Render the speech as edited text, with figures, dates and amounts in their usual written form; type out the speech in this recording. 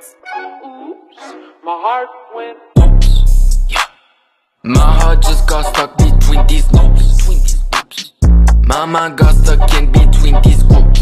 Oops, my heart went. Oops, yeah. My heart just got stuck between these loops. My mind got stuck in between these groups.